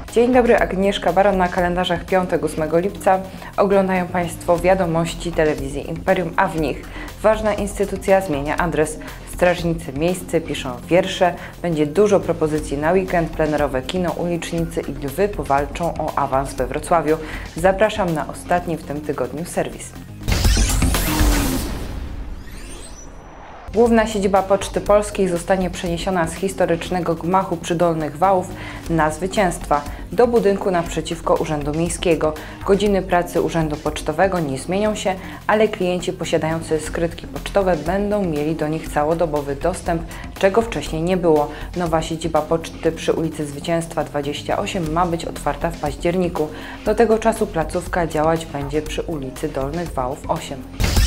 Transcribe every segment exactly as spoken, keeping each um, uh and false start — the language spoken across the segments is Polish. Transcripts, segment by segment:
Dzień dobry, Agnieszka Baron. Na kalendarzach piątek ósmego lipca oglądają Państwo wiadomości telewizji Imperium, a w nich ważna instytucja zmienia adres. Strażnicy miejscy piszą wiersze, będzie dużo propozycji na weekend, plenerowe kino, ulicznicy i lwy powalczą o awans we Wrocławiu. Zapraszam na ostatni w tym tygodniu serwis. Główna siedziba Poczty Polskiej zostanie przeniesiona z historycznego gmachu przy Dolnych Wałów na Zwycięstwa do budynku naprzeciwko Urzędu Miejskiego. Godziny pracy Urzędu Pocztowego nie zmienią się, ale klienci posiadający skrytki pocztowe będą mieli do nich całodobowy dostęp, czego wcześniej nie było. Nowa siedziba Poczty przy ulicy Zwycięstwa dwadzieścia osiem ma być otwarta w październiku. Do tego czasu placówka działać będzie przy ulicy Dolnych Wałów osiem.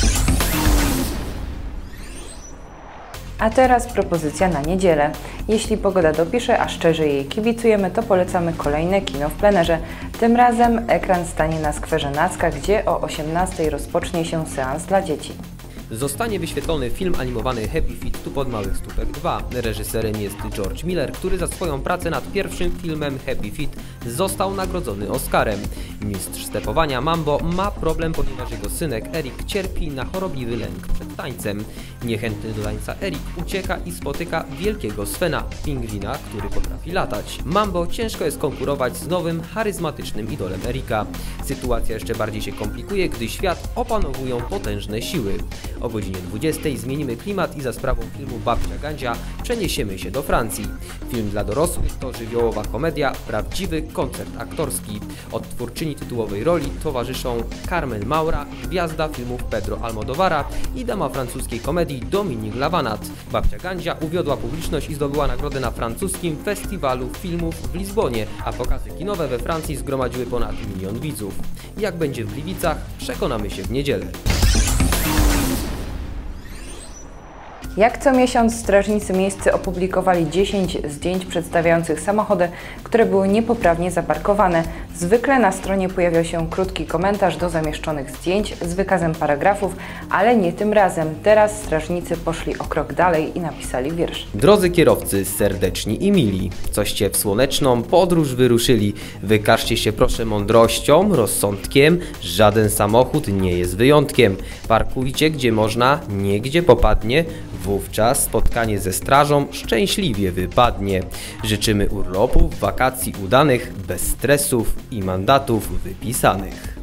A teraz propozycja na niedzielę. Jeśli pogoda dopisze, a szczerze jej kibicujemy, to polecamy kolejne kino w plenerze. Tym razem ekran stanie na skwerze Nacka, gdzie o osiemnastej rozpocznie się seans dla dzieci. Zostanie wyświetlony film animowany Happy Feet tu pod Małych Stópek dwa. Reżyserem jest George Miller, który za swoją pracę nad pierwszym filmem Happy Feet został nagrodzony Oscarem. Mistrz stepowania Mambo ma problem, ponieważ jego synek Eric cierpi na chorobliwy lęk przed tańcem. Niechętny do tańca Eric ucieka i spotyka wielkiego Svena, pingwina, który potrafi latać. Mambo ciężko jest konkurować z nowym, charyzmatycznym idolem Erika. Sytuacja jeszcze bardziej się komplikuje, gdy świat opanowują potężne siły. O godzinie dwudziestej zmienimy klimat i za sprawą filmu Babcia Gandzia przeniesiemy się do Francji. Film dla dorosłych to żywiołowa komedia, prawdziwy koncert aktorski. Odtwórczyni tytułowej roli towarzyszą Carmen Maura, gwiazda filmów Pedro Almodovara i dama francuskiej komedii Dominique Lavanat. Babcia Gandzia uwiodła publiczność i zdobyła nagrodę na francuskim festiwalu filmów w Lizbonie, a pokazy kinowe we Francji zgromadziły ponad milion widzów. Jak będzie w Gliwicach, przekonamy się w niedzielę. Jak co miesiąc strażnicy miejscy opublikowali dziesięć zdjęć przedstawiających samochody, które były niepoprawnie zaparkowane. Zwykle na stronie pojawiał się krótki komentarz do zamieszczonych zdjęć z wykazem paragrafów, ale nie tym razem. Teraz strażnicy poszli o krok dalej i napisali wiersz. Drodzy kierowcy, serdeczni i mili, coście w słoneczną podróż wyruszyli. Wykażcie się proszę mądrością, rozsądkiem, żaden samochód nie jest wyjątkiem. Parkujcie gdzie można, nie gdzie popadnie. Wówczas spotkanie ze strażą szczęśliwie wypadnie. Życzymy urlopów, wakacji udanych, bez stresów i mandatów wypisanych.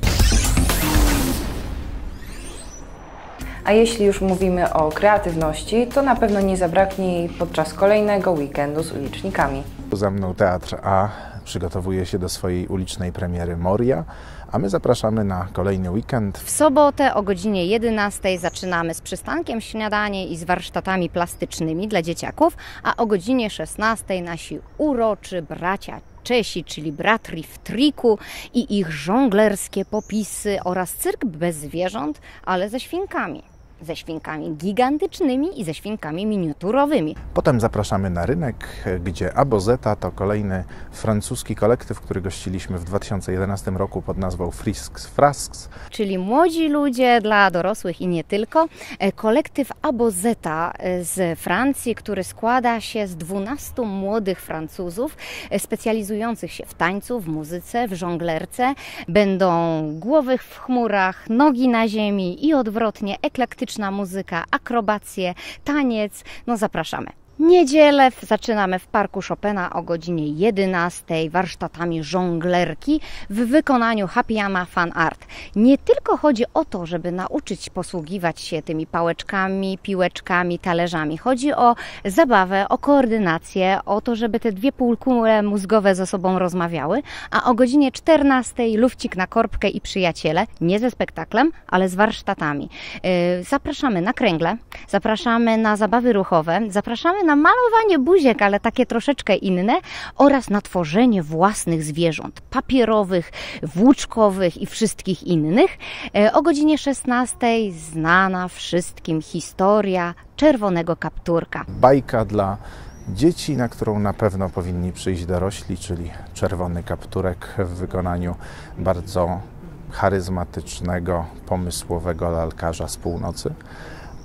A jeśli już mówimy o kreatywności, to na pewno nie zabraknie jej podczas kolejnego weekendu z ulicznikami. Za mną Teatr A przygotowuje się do swojej ulicznej premiery Moria, a my zapraszamy na kolejny weekend. W sobotę o godzinie jedenastej zaczynamy z przystankiem śniadanie i z warsztatami plastycznymi dla dzieciaków, a o godzinie szesnastej nasi uroczy bracia Czesi, czyli bratri w triku i ich żonglerskie popisy oraz cyrk bez zwierząt, ale ze świnkami. Ze świnkami gigantycznymi i ze świnkami miniaturowymi. Potem zapraszamy na rynek, gdzie Abozeta to kolejny francuski kolektyw, który gościliśmy w dwa tysiące jedenastym roku pod nazwą Frisks Frasks. Czyli młodzi ludzie dla dorosłych i nie tylko. Kolektyw Abozeta z Francji, który składa się z dwunastu młodych Francuzów specjalizujących się w tańcu, w muzyce, w żonglerce. Będą głowy w chmurach, nogi na ziemi i odwrotnie, eklektyczne muzyka, akrobacje, taniec. No zapraszamy. Niedzielę zaczynamy w Parku Chopina o godzinie jedenastej warsztatami żonglerki w wykonaniu Happyama Fan Art. Nie tylko chodzi o to, żeby nauczyć posługiwać się tymi pałeczkami, piłeczkami, talerzami. Chodzi o zabawę, o koordynację, o to, żeby te dwie półkule mózgowe ze sobą rozmawiały, a o godzinie czternastej lufcik na korbkę i przyjaciele, nie ze spektaklem, ale z warsztatami. Zapraszamy na kręgle, zapraszamy na zabawy ruchowe, zapraszamy na na malowanie buziek, ale takie troszeczkę inne, oraz na tworzenie własnych zwierząt papierowych, włóczkowych i wszystkich innych. O godzinie szesnastej znana wszystkim historia czerwonego kapturka. Bajka dla dzieci, na którą na pewno powinni przyjść dorośli, czyli Czerwony Kapturek w wykonaniu bardzo charyzmatycznego, pomysłowego lalkarza z północy.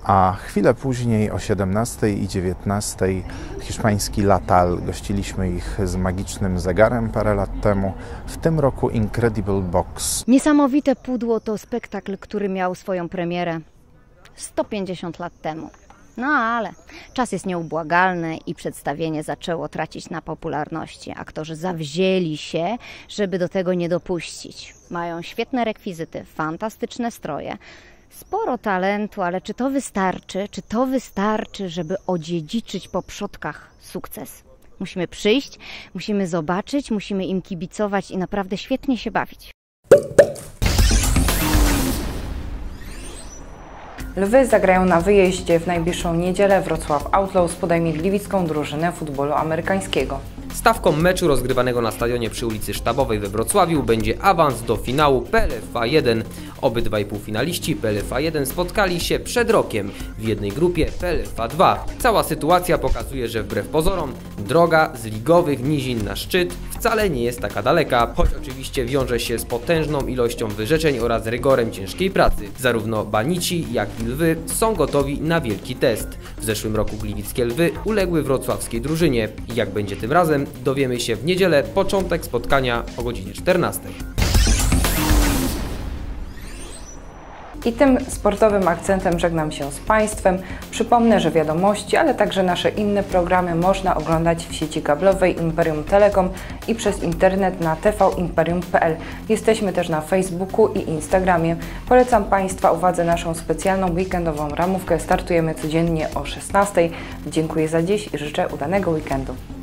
A chwilę później o siedemnastej i dziewiętnastej hiszpański La Tal. Gościliśmy ich z magicznym zegarem parę lat temu. W tym roku Incredible Box. Niesamowite pudło to spektakl, który miał swoją premierę sto pięćdziesiąt lat temu. No ale czas jest nieubłagalny i przedstawienie zaczęło tracić na popularności. Aktorzy zawzięli się, żeby do tego nie dopuścić. Mają świetne rekwizyty, fantastyczne stroje, sporo talentu, ale czy to wystarczy? Czy to wystarczy, żeby odziedziczyć po przodkach sukces? Musimy przyjść, musimy zobaczyć, musimy im kibicować i naprawdę świetnie się bawić. Lwy zagrają na wyjeździe w najbliższą niedzielę. Wrocław Outlaws podejmie gliwicką drużynę futbolu amerykańskiego. Stawką meczu rozgrywanego na stadionie przy ulicy Sztabowej we Wrocławiu będzie awans do finału P L F A jeden. Obydwaj półfinaliści P L F A jeden spotkali się przed rokiem w jednej grupie P L F A dwa. Cała sytuacja pokazuje, że wbrew pozorom droga z ligowych nizin na szczyt wcale nie jest taka daleka, choć oczywiście wiąże się z potężną ilością wyrzeczeń oraz rygorem ciężkiej pracy. Zarówno Banici, jak i Lwy są gotowi na wielki test. W zeszłym roku gliwickie Lwy uległy wrocławskiej drużynie. Jak będzie tym razem, dowiemy się w niedzielę, początek spotkania o godzinie czternastej. I tym sportowym akcentem żegnam się z Państwem. Przypomnę, że wiadomości, ale także nasze inne programy można oglądać w sieci kablowej Imperium Telekom i przez internet na t v imperium kropka p l. Jesteśmy też na Facebooku i Instagramie. Polecam Państwa uwadze naszą specjalną weekendową ramówkę. Startujemy codziennie o szesnastej. Dziękuję za dziś i życzę udanego weekendu.